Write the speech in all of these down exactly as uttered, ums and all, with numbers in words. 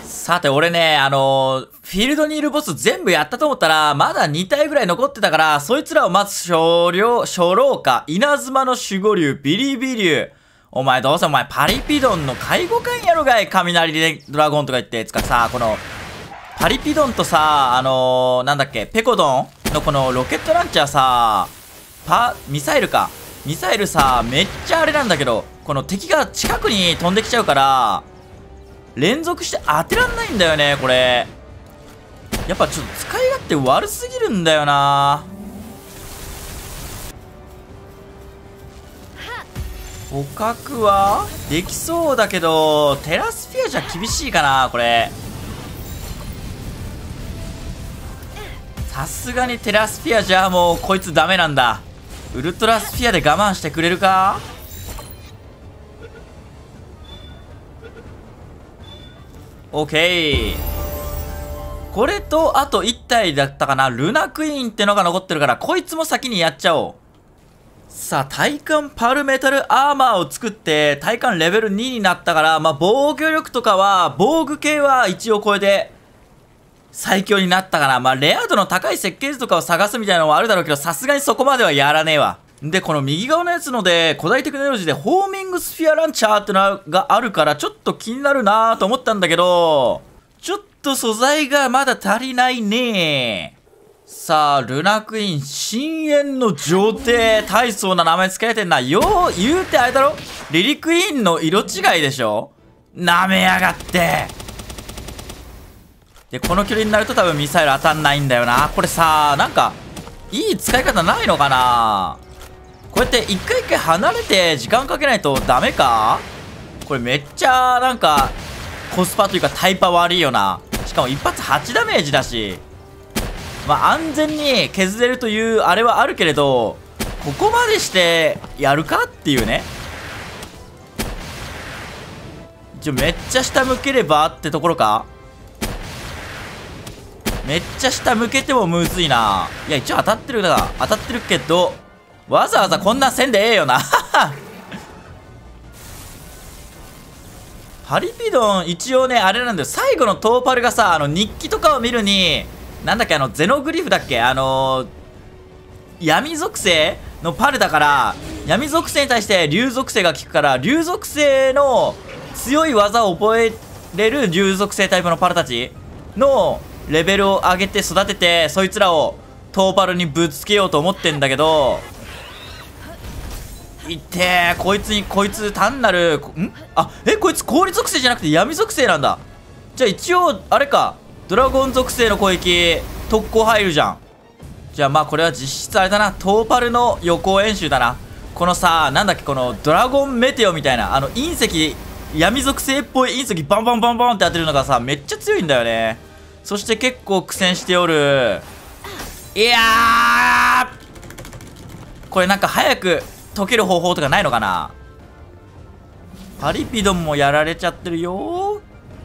さて、俺ね、あのー、フィールドにいるボス全部やったと思ったら、まだに体ぐらい残ってたから、そいつらを待つ少量、初老家、稲妻の守護竜、ビリビ竜。お前どうせお前パリピドンの介護官やろがい、雷でドラゴンとか言って、つかさ、この、パリピドンとさ、あのー、なんだっけ、ペコドンのこのロケットランチャーさ、パ、ミサイルか。ミサイルさ、めっちゃあれなんだけど、この敵が近くに飛んできちゃうから、連続して当てらんないんだよね、これ。やっぱちょっと使い勝手悪すぎるんだよな。捕獲はできそうだけど、テラスフィアじゃ厳しいかな、これ。さすがにテラスフィアじゃもうこいつダメなんだ。ウルトラスフィアで我慢してくれるか。オッケー。これとあといち体だったかな。ルナクイーンってのが残ってるから、こいつも先にやっちゃおう。さあ、体感パルメタルアーマーを作って体感レベルにになったから、まあ防御力とかは防具系は一応これで最強になったかな。まあレア度の高い設計図とかを探すみたいなのはあるだろうけど、さすがにそこまではやらねえわ。で、この右側のやつので、古代テクノロジーでホーミングスフィアランチャーってのがあるから、ちょっと気になるなーと思ったんだけど、ちょっと素材がまだ足りないねー。さあ、ルナクイーン、深淵の女帝、大層な名前つけられてんな。よう、言うてあれだろ、リリクイーンの色違いでしょ。なめやがって。で、この距離になると多分ミサイル当たんないんだよな。これさ、なんか、いい使い方ないのかな。こうやって一回一回離れて時間かけないとダメか。これめっちゃなんかコスパというかタイパ悪いよな。しかも一発はちダメージだし、まあ安全に削れるというあれはあるけれど、ここまでしてやるかっていうね。一応めっちゃ下向ければってところか。めっちゃ下向けてもむずいな。いや一応当たってるな、当たってるけど、わざわざこんなんせんでええよな。パリピドン一応ねあれなんだよ。最後のトーパルがさ、あの日記とかを見るに、なんだっけ、あのゼノグリフだっけ、あのー、闇属性のパルだから、闇属性に対して竜属性が効くから、竜属性の強い技を覚えれる竜属性タイプのパルたちのレベルを上げて育てて、そいつらをトーパルにぶつけようと思ってんだけど、いってー、こいつに、こいつ単なる、んあ、え、こいつ氷属性じゃなくて闇属性なんだ。じゃあ一応、あれか、ドラゴン属性の攻撃、特攻入るじゃん。じゃあまあこれは実質あれだな、トーパルの予行演習だな。このさ、なんだっけ、このドラゴンメテオみたいな、あの隕石、闇属性っぽい隕石バンバンバンバンって当てるのがさ、めっちゃ強いんだよね。そして結構苦戦しておる。いやー、これなんか早く解ける方法とかないのかな。パリピドンもやられちゃってるよ。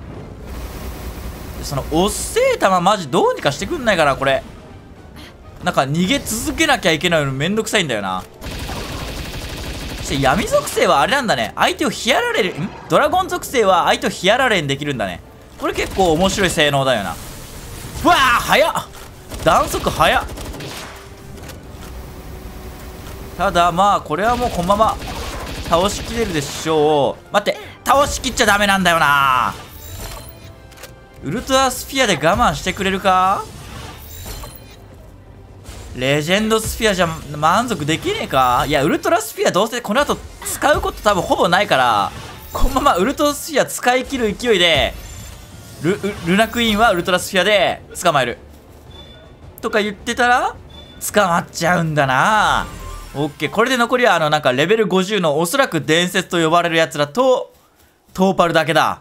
そのおっせえ玉マジどうにかしてくんないから。これなんか逃げ続けなきゃいけないのめんどくさいんだよな。そして闇属性はあれなんだね、相手をヒアラレル、んドラゴン属性は相手をヒアラレンできるんだね。これ結構面白い性能だよな。うわー早っ、弾速早っ。ただまあこれはもうこのまま倒しきれるでしょう。待って、倒しきっちゃダメなんだよな。ウルトラスフィアで我慢してくれるか。レジェンドスフィアじゃ満足できねえか。いやウルトラスフィアどうせこの後使うこと多分ほぼないから、このままウルトラスフィア使い切る勢いで ル, ルナクイーンはウルトラスフィアで捕まえるとか言ってたら捕まっちゃうんだな。オッケー、これで残りはあのなんかレベルごじゅうのおそらく伝説と呼ばれるやつらとトーパルだけだ。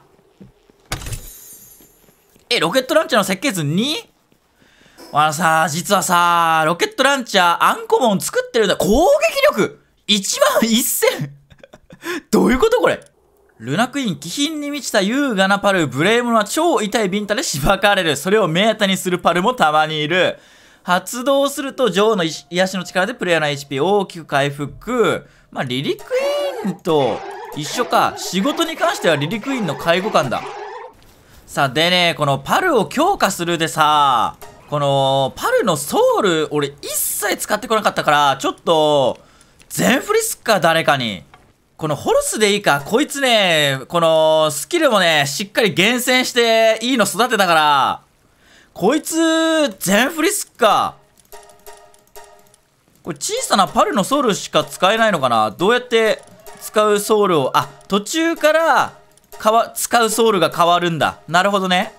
え、ロケットランチャーの設計図 に？ あのさ、実はさ、ロケットランチャーアンコモン作ってるんだ。攻撃力いちまんせん どういうことこれ。ルナクイーン、気品に満ちた優雅なパル、無礼者は超痛いビンタでしばかれる。それを目当てにするパルもたまにいる。発動すると女王の癒しの力でプレイヤーの エイチピー を大きく回復。まあ、リリクイーンと一緒か。仕事に関してはリリクイーンの介護官だ。 さあ、でね、このパルを強化するでさ、このパルのソウル、俺一切使ってこなかったから、ちょっと、全振りすっか、誰かに。このホルスでいいか、こいつね、このスキルもね、しっかり厳選していいの育てたから、こいつ、全振りすっか。これ小さなパルのソウルしか使えないのかな。どうやって使うソウルを、あ、途中からかわ使うソウルが変わるんだ。なるほどね。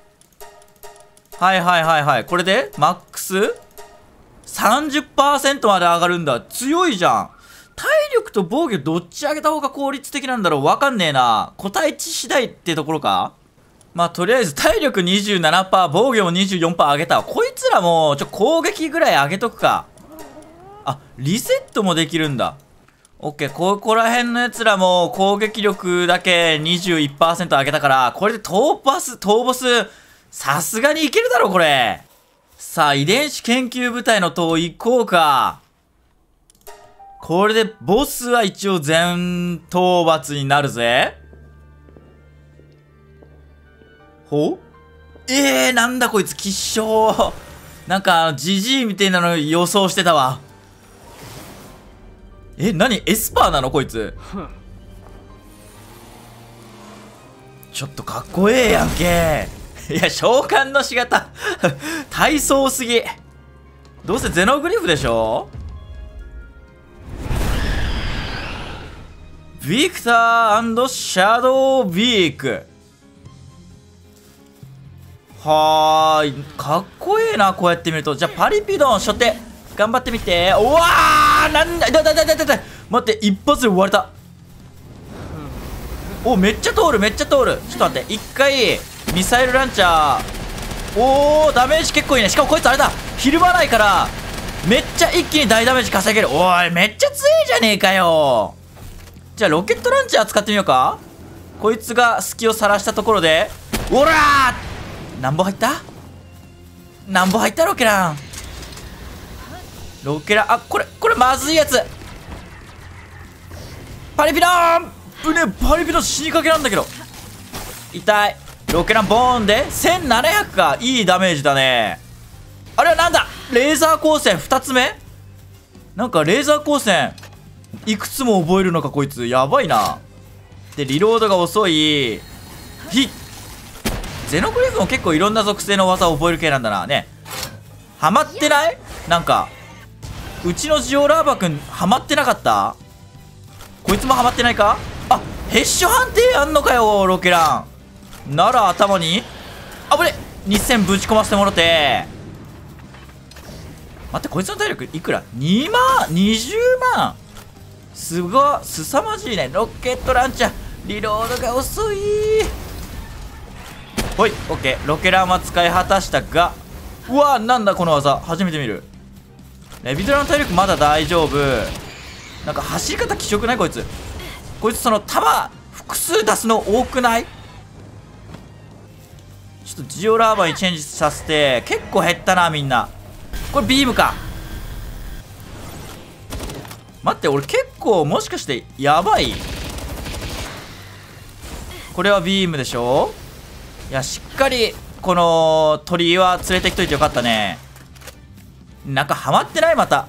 はいはいはいはい。これでマックス さんじゅっパーセント まで上がるんだ。強いじゃん。体力と防御どっち上げた方が効率的なんだろう。わかんねえな。個体値次第ってところか。まあとりあえず体力 にじゅうななパーセント、防御も にじゅうよんパーセント 上げたわ。こいつらもちょ攻撃ぐらい上げとくか。あ、リセットもできるんだ。オッケー、ここら辺のやつらも攻撃力だけ にじゅういちパーセント 上げたから、これで討伐、討ボス、さすがにいけるだろ、これ。さあ、遺伝子研究部隊の塔行こうか。これでボスは一応全討伐になるぜ。ほえー、なんだこいつ、吉祥。なんか、ジジイみたいなの予想してたわ。え、何エスパーなのこいつ。ちょっとかっこええやんけ。いや、召喚の仕方体操すぎ。どうせゼノグリフでしょ。ビクター&シャドウビーク。はーい、かっこええな、こうやって見ると。じゃあパリピドン初手頑張ってみて。うわー、なんだ、だだだだだだ、待って、一発で終われた。お、めっちゃ通る、めっちゃ通る。ちょっと待って、一回ミサイルランチャー。おー、ダメージ結構いいね。しかもこいつあれだ、ひるまないからめっちゃ一気に大ダメージ稼げる。おい、めっちゃ強いじゃねえかよ。じゃあロケットランチャー使ってみようか。こいつが隙を晒したところで、おらー、なんぼ入った、なんぼ入ったロケラン。ロケラン、あ、これこれまずいやつ。パリピドーン、うね、パリピドン死にかけなんだけど。痛い。ロケランボーンでせんななひゃくか。いいダメージだね。あれはなんだ、レーザー光線ふたつめ。なんかレーザー光線いくつも覚えるのかこいつ。やばいな。でリロードが遅い。ひゼノグリフも結構いろんな属性の技を覚える系なんだな。ね、ハマってない？なんかうちのジオラーバくんハマってなかった？こいつもハマってないか？あ、ヘッシュ判定やんのかよ、ロケラン。なら頭にあぶね、にせんぶち込ませてもらって。待って、こいつの体力いくら？にまん ?にじゅうまん、すごい、すさまじいね。ロケットランチャーリロードが遅い。ほい、オッケー。ロケランは使い果たしたが、うわ、なんだこの技、初めて見る。レビトラの体力まだ大丈夫。なんか走り方気色ないこいつ。こいつその弾複数出すの多くない？ちょっとジオラーバにチェンジさせて。結構減ったなみんな。これビームか。待って、俺結構もしかしてやばい？これはビームでしょ。いや、しっかりこの鳥は連れてきといてよかったね。なんかハマってない？また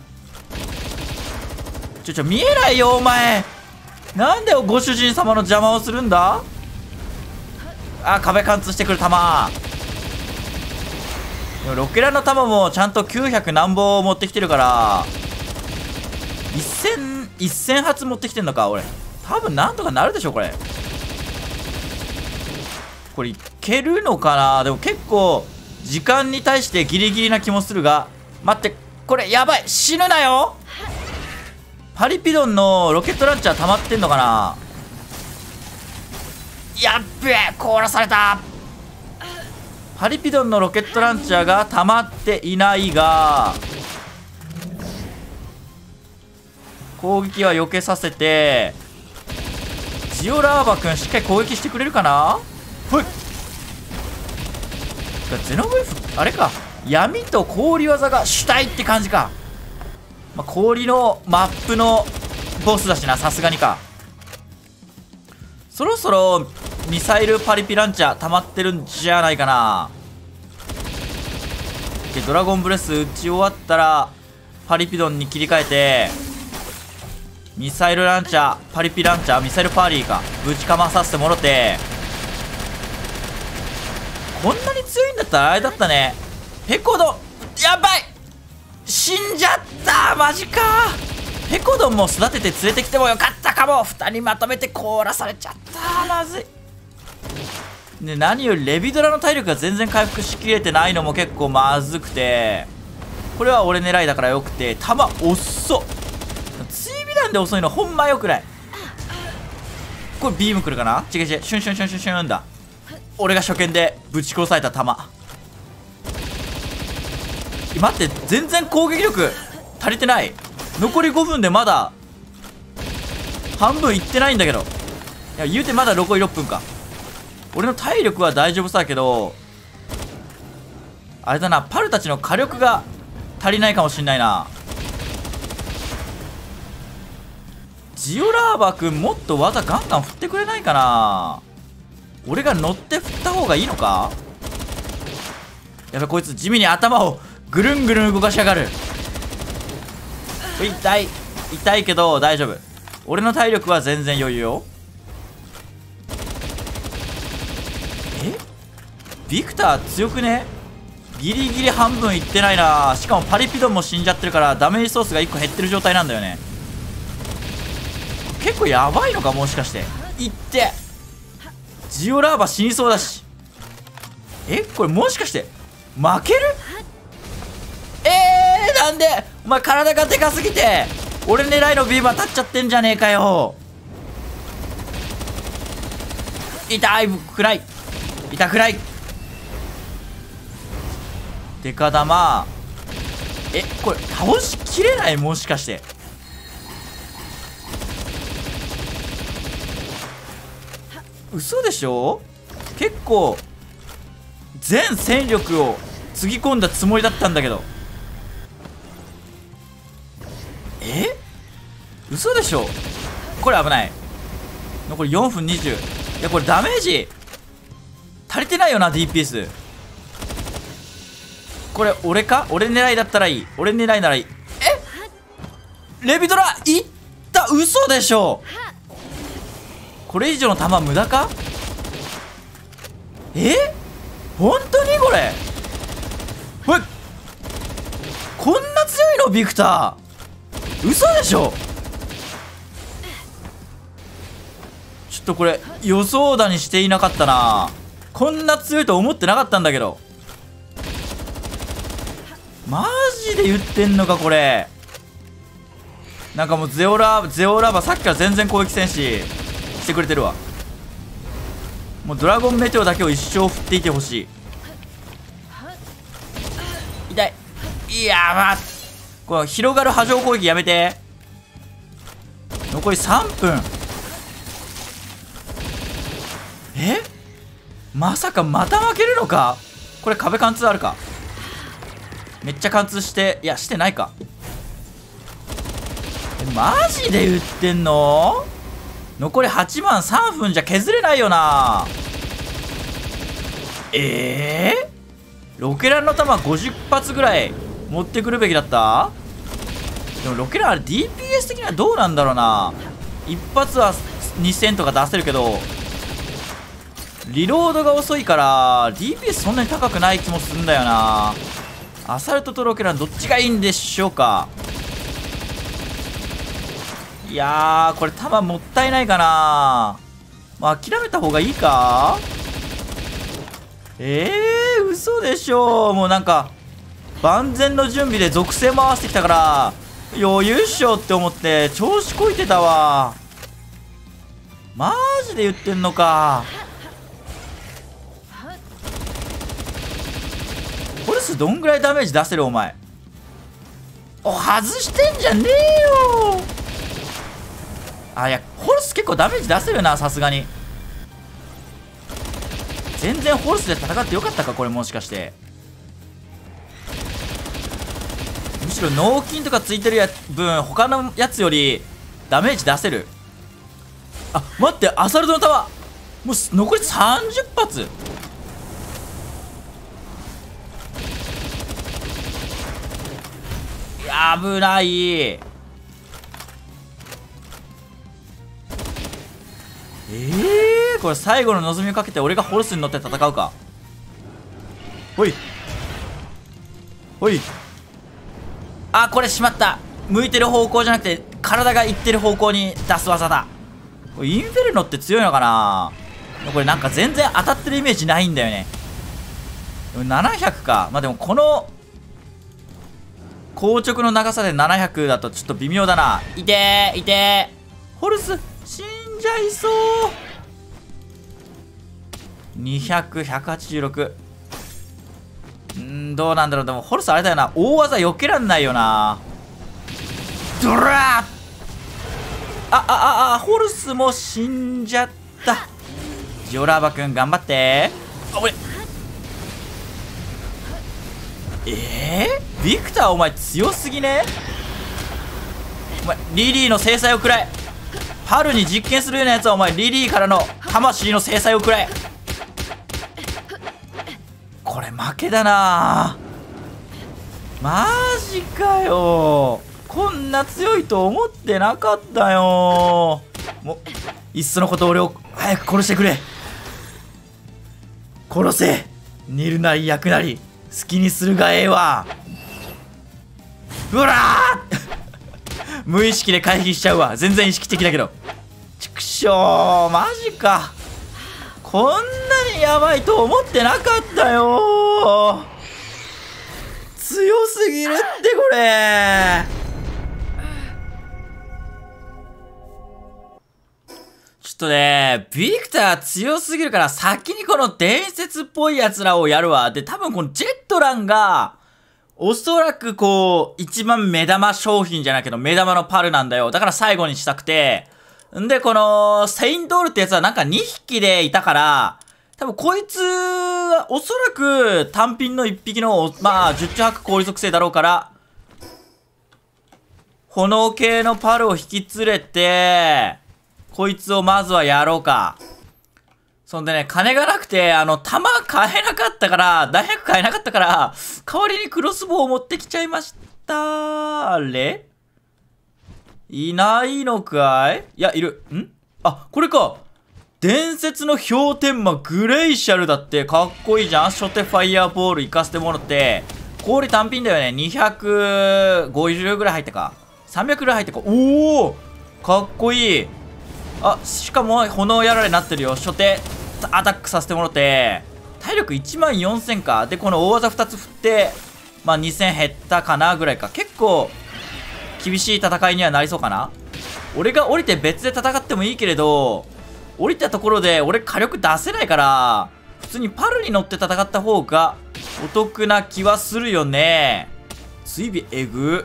ちょちょ見えないよお前。なんでご主人様の邪魔をするんだ。あ、壁貫通してくる弾。でもロケランの弾もちゃんときゅうひゃく何本持ってきてるからせんせん発持ってきてんのか。俺多分なんとかなるでしょこれ。これいけるのかな。でも結構時間に対してギリギリな気もするが。待って、これやばい、死ぬなよ。パリピドンのロケットランチャー溜まってんのかな。やっべえ、凍らされた。パリピドンのロケットランチャーが溜まっていないが、攻撃は避けさせて、ジオラーバくんしっかり攻撃してくれるかな。ほい。ゼノグリフあれか、闇と氷技が主体って感じか。まあ、氷のマップのボスだしな、さすがにか。そろそろミサイルパリピランチャー溜まってるんじゃないかな。でドラゴンブレス打ち終わったらパリピドンに切り替えて、ミサイルランチャーパリピランチャーミサイルパーリーかぶちかまさせてもろて、こんなに強いんだったらあれだったね。ペコドンやばい、死んじゃった、マジか。ペコドンも育てて連れてきてもよかったかも。ふたりまとめて凍らされちゃった、まずい。で何よりレビドラの体力が全然回復しきれてないのも結構まずくて、これは俺狙いだからよくて、弾遅っ、追尾弾で遅いのほんまよくない。これビーム来るかな、違う違う、シュンシュンシュンシュンシュンだ。俺が初見でぶち殺された弾。待って、全然攻撃力足りてない。残りごふんでまだ半分いってないんだけど。いや言うてまだ残りろっぷんか。俺の体力は大丈夫さだけど、あれだな、パルたちの火力が足りないかもしんないな。ジオラーバくんもっと技ガンガン振ってくれないかな。俺が乗って振った方がいいのか。やべ、こいつ地味に頭をぐるんぐるん動かしやがる。痛い痛いけど大丈夫、俺の体力は全然余裕よ。えビクター強くね。ギリギリ半分いってないな。しかもパリピドンも死んじゃってるからダメージソースがいっこ減ってる状態なんだよね。結構やばいのか、もしかして。いってジオラーバ死にそうだし。えこれもしかして負ける。えー、なんでお前体がでかすぎて俺狙いのビーバー立っちゃってんじゃねえかよ。痛い暗い痛くない。デカ玉。えこれ倒しきれない、もしかして。嘘でしょ。結構全戦力をつぎ込んだつもりだったんだけど。え嘘でしょ。これ危ない。残りよんぷんにじゅう。いやこれダメージ足りてないよな ディーピーエス。これ俺か、俺狙いだったらいい、俺狙いならいい。えレビドラいった、嘘でしょ。これ以上の弾無駄か。え本当にこれ。これこんな強いのビクター、嘘でしょ。ちょっとこれ予想だにしていなかったな。こんな強いと思ってなかったんだけど。マジで言ってんのかこれ。なんかもうゼオラゼオラバさっきから全然攻撃戦士してくれてるわ。もうドラゴンメテオだけを一生振っていてほしい。痛い。いやーまあこの広がる波状攻撃やめて。残りさんぷん。えまさかまた負けるのか。これ壁貫通あるか。めっちゃ貫通して、いやしてないか。えマジで言ってんの。残りはちばんさんぷんじゃ削れないよな。ええー、ロケランの弾ごじゅっぱつぐらい持ってくるべきだった。でもロケランあれ ディーピーエス 的にはどうなんだろうな。一発はにせんとか出せるけどリロードが遅いから ディーピーエス そんなに高くない気もするんだよな。アサルトとロケランどっちがいいんでしょうか。いやーこれ弾もったいないかな。まあ諦めた方がいいか。えー、嘘でしょ。もうなんか万全の準備で属性回してきたから余裕っしょって思って調子こいてたわ。マジで言ってんのか。ホルスどんぐらいダメージ出せるお前。お外してんじゃねえよ。あいやホルス結構ダメージ出せるなさすがに。全然ホルスで戦ってよかったかこれ。もしかしてむしろ脳筋とかついてるや分他のやつよりダメージ出せる。あ待ってアサルトの弾もう残りさんじゅっぱつ。危ない。ええー、これ最後の望みをかけて俺がホルスに乗って戦うか。ほいほい。あ、これしまった。向いてる方向じゃなくて体がいってる方向に出す技だ。これインフェルノって強いのかな。これなんか全然当たってるイメージないんだよね。でもななひゃくか。まあでもこの硬直の長さでななひゃくだとちょっと微妙だな。いてーいてー。ホルス死んじゃいそう。にひゃく、ひゃくはちじゅうろく。んー、どうなんだろう。でもホルスあれだよな、大技避けらんないよな。ドラー。ああああ、ホルスも死んじゃった。ジオラーバくん頑張って。あ、俺えー、ビクターお前強すぎね。お前リリーの制裁を食らえ。春に実験するようなやつはお前リリーからの魂の制裁を食らえ。これ負けだな。マジかよ。こんな強いと思ってなかったよ。もういっそのこと俺を早く殺してくれ。殺せ。煮るなり焼くなり好きにするがええわ。うわー無意識で回避しちゃうわ。全然意識的だけど。ちくしょう、マジか。こんなにやばいと思ってなかったよ。強すぎるってこれ。ちょっとね、ビクター強すぎるから先にこの伝説っぽいやつらをやるわ。で、多分このジェットランが、おそらくこう、一番目玉商品じゃないけど、目玉のパルなんだよ。だから最後にしたくて。んで、この、セインドールってやつはなんかにひきでいたから、多分こいつはおそらく単品のいっぴきの、まあ、十中八九氷属性だろうから、炎系のパルを引き連れて、こいつをまずはやろうか。そんでね、金がなくて、あの、弾買えなかったから、弾薬買えなかったから、代わりにクロスボウを持ってきちゃいました。あれいないのかい？いや、いる。ん？あ、これか。伝説の氷天魔グレイシャルだって。かっこいいじゃん。初手ファイヤーボール行かせてもらって。氷単品だよね。にひゃくごじゅうぐらい入ったか。さんびゃくぐらい入ったか。おー！かっこいい。あ、しかも炎やられになってるよ。初手アタックさせてもらって。体力いちまんよんせんか。で、この大技ふたつ振って、まあにせん減ったかなぐらいか。結構、厳しい戦いにはなりそうかな。俺が降りて別で戦ってもいいけれど、降りたところで俺火力出せないから、普通にパルに乗って戦った方がお得な気はするよね。追尾えぐ。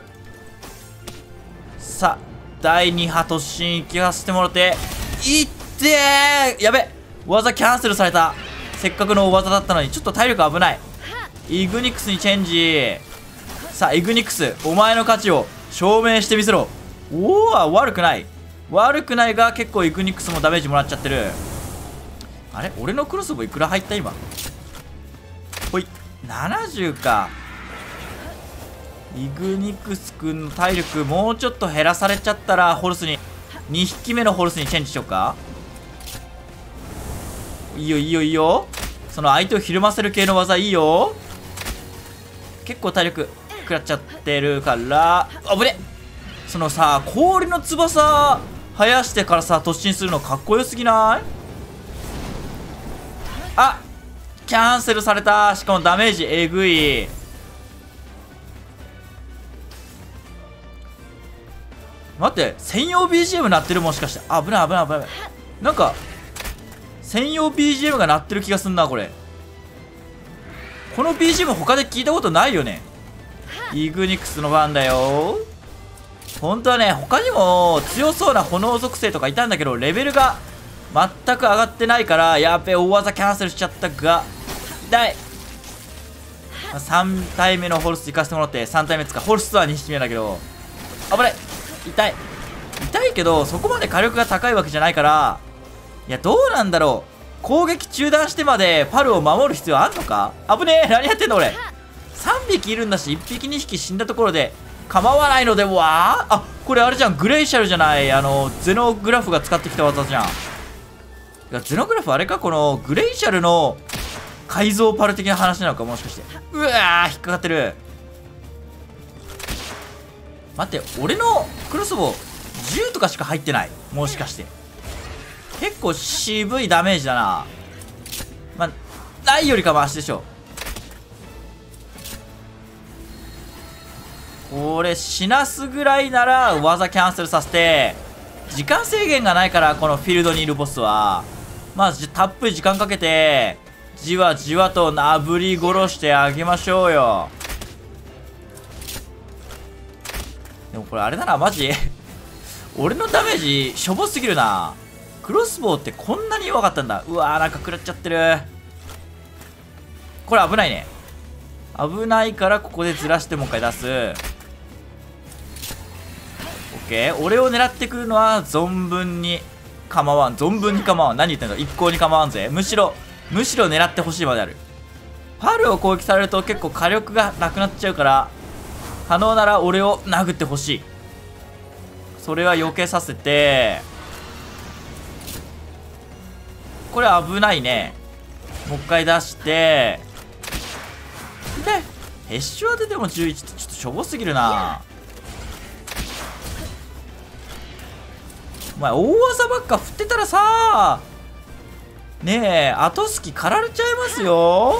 さあ、だいに波突進行かせてもらって、いってー。やべ、技キャンセルされた。せっかくの大技だったのに、ちょっと体力危ない。イグニクスにチェンジ。さあ、イグニクス、お前の価値を証明してみせろ。おお、悪くない。悪くないが、結構イグニクスもダメージもらっちゃってる。あれ、俺のクロスボウいくら入った今。ほい、ななじゅうか。イグニクスくんの体力もうちょっと減らされちゃったら、ホルスににひきめのホルスにチェンジしようか。いいよいいよいいよ。その相手をひるませる系の技いいよ。結構体力食らっちゃってるから、あぶね。そのさ、氷の翼生やしてからさ突進するのかっこよすぎない？あ、キャンセルされた。しかもダメージえぐい。待って、専用 ビージーエム 鳴ってる。もしかして。あ、危ない危ない危ない。なんか専用 ビージーエム が鳴ってる気がすんな。これこの ビージーエム 他で聞いたことないよね。イグニクスの番だよ。本当はね、他にも強そうな炎属性とかいたんだけど、レベルが全く上がってないから、やっべ、大技キャンセルしちゃったが、痛い。さん体目のホルス行かせてもらって、さん体目つか、ホルスはにひきめだけど、危ない。痛い。痛いけど、そこまで火力が高いわけじゃないから、いや、どうなんだろ攻撃中断してまでパルを守る必要あんのか。危ねえ、何やってんだ俺。さんびきいるんだしいっぴきにひき死んだところで構わないのでは。あ、これあれじゃん、グレイシャルじゃない、あのゼノグラフが使ってきた技じゃん。いやゼノグラフあれか、このグレイシャルの改造パル的な話なのか、もしかして。うわー、引っかかってる。待って、俺のクロスボウじゅうとかしか入ってない、もしかして。結構渋いダメージだな。まあないよりかマシでしょ。これ死なすぐらいなら技キャンセルさせて、時間制限がないから、このフィールドにいるボスはまあたっぷり時間かけてじわじわとなぶり殺してあげましょうよ。でもこれあれだな、マジ俺のダメージしょぼすぎるな。クロスボウってこんなに弱かったんだ。うわー、なんか食らっちゃってる。これ危ないね。危ないからここでずらしてもう一回出す。オッケー。俺を狙ってくるのは存分に構わん。存分に構わん。何言ってんの、一向に構わんぜ。むしろむしろ狙ってほしいまである。パルを攻撃されると結構火力がなくなっちゃうから、可能なら俺を殴ってほしい。それは避けさせて、これ危ないね。もう一回出して、でヘッシュ当てでもじゅういちってちょっとしょぼすぎるな。お前大技ばっか振ってたらさ、ねえ後隙狩られちゃいますよ。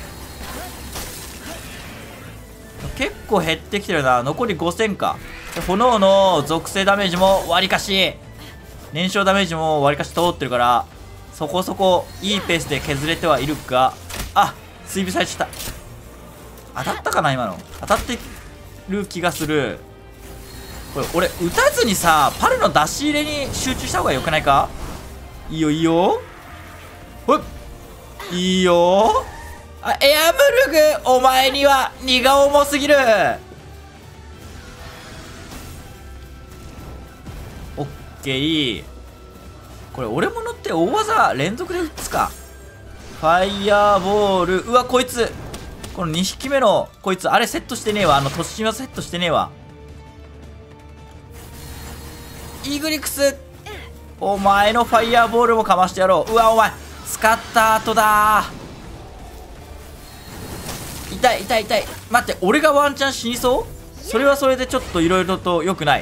結構減ってきてるな。残りごせんか。炎の属性ダメージもわりかし、燃焼ダメージもわりかし通ってるから、そこそこいいペースで削れてはいるが、あ、追尾されちゃった。当たったかな、今の。当たってる気がする。これ俺打たずにさ、パルの出し入れに集中した方がよくないか。いいよいいよ、ほっ、いいよ。あ、エアブルグ、お前には荷が重すぎる。オッケー。これ俺も乗って大技連続で打つか。ファイヤーボール。うわ、こいつこのにひきめのこいつ、あれセットしてねえわ。あの突進はセットしてねえわ。イグリクス、お前のファイヤーボールもかましてやろう。うわ、お前使った後だ。痛い痛い痛い。待って、俺がワンチャン死にそう。それはそれでちょっといろいろと良くない。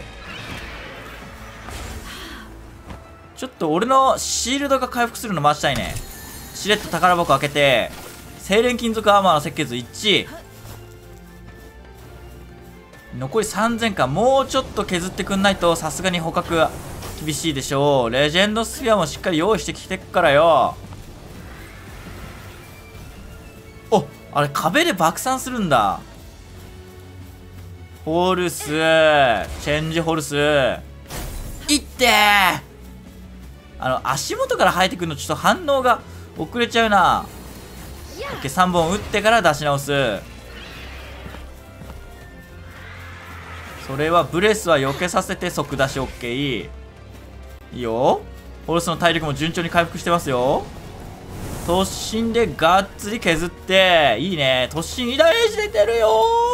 ちょっと俺のシールドが回復するの待ちたいね。しれっと宝箱開けて、精錬金属アーマーの設計図いち、残りさんぜんか。もうちょっと削ってくんないとさすがに捕獲は厳しいでしょう。レジェンドスフィアもしっかり用意してきてっからよ。お、あれ壁で爆散するんだ。ホルス、チェンジホルスいってー。あの足元から生えてくるのちょっと反応が遅れちゃうな。オッケー、さんぼん打ってから出し直す。それはブレスは避けさせて即出し。オッケー、いいよ。ホルスの体力も順調に回復してますよ。突進でがっつり削って、いいね。突進にダメージ出てるよ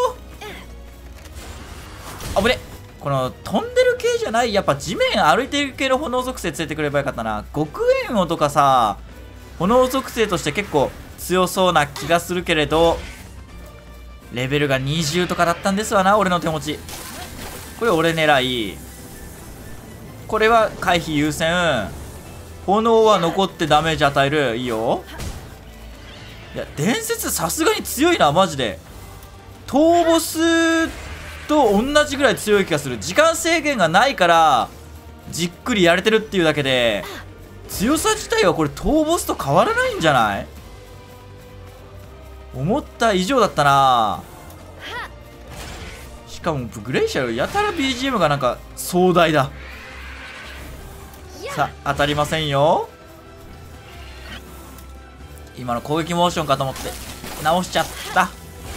ー。あぶね。この飛んでる系じゃない、やっぱ地面歩いてる系の炎属性ついてくればよかったな。極限王とかさ、炎属性として結構強そうな気がするけれど、レベルがにじゅうとかだったんですわな、俺の手持ち。これ俺狙い。これは回避優先。炎は残ってダメージ与える。いいよ。いや伝説さすがに強いな、マジで。討ボスと同じぐらい強い気がする。時間制限がないからじっくりやれてるっていうだけで、強さ自体はこれ討ボスと変わらないんじゃない？思った以上だったな。しかもグレイシャルやたら ビージーエム がなんか壮大だ。さあ当たりませんよ。今の攻撃モーションかと思って直しちゃった。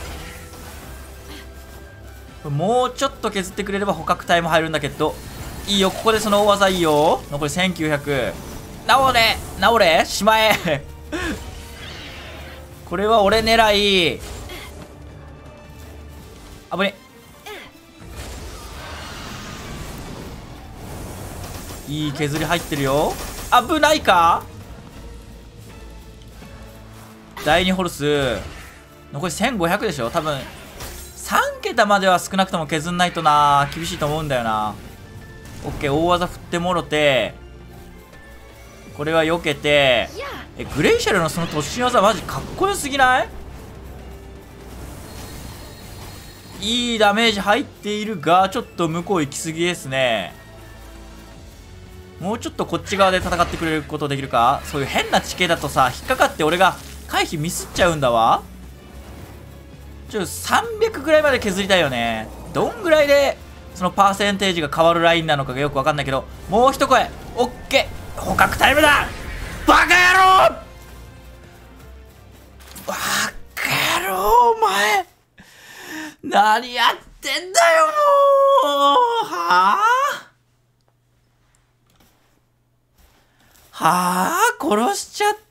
もうちょっと削ってくれれば捕獲タイム入るんだけど、いいよ。ここでその大技いいよ。残りせんきゅうひゃく。 治れ治れしまえこれは俺狙い。あぶね。いい削り入ってるよ。危ないか。だいにホルス残りせんごひゃくでしょ。多分さん桁までは少なくとも削んないとな、厳しいと思うんだよな。オッケー、大技振ってもろて、これは避けて。え、グレイシャルのその突進技マジかっこよすぎない？いいダメージ入っているが、ちょっと向こう行き過ぎですね。もうちょっとこっち側で戦ってくれることできるか。そういう変な地形だとさ、引っかかって俺が回避ミスっちゃうんだわ。ちょっとさんびゃくぐらいまで削りたいよね。どんぐらいでそのパーセンテージが変わるラインなのかがよくわかんないけど、もう一声。オッケー、捕獲タイムだ。バカ野郎、バカ野郎、お前何やってんだよもう。はあはあ、殺しちゃっ